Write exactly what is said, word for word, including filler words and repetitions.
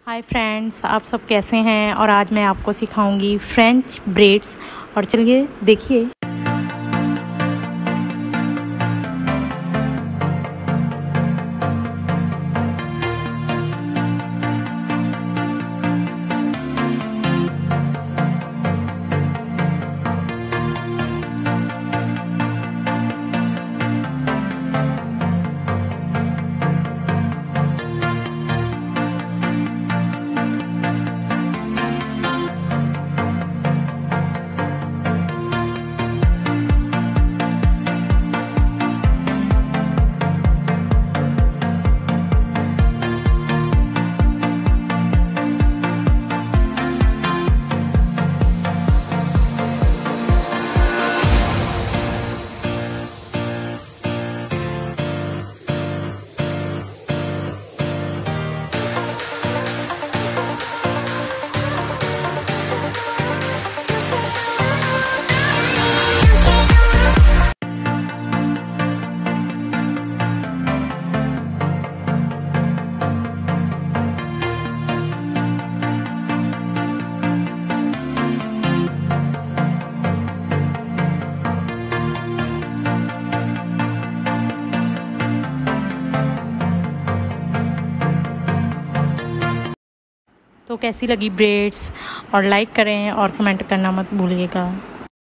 Hi friends, आप सब कैसे हैं। और आज मैं आपको सिखाऊंगी फ्रेंच ब्रेड्स। और चलिए देखिए। तो कैसी लगी ब्रेड्स, और लाइक करें और कमेंट करना मत भूलिएगा।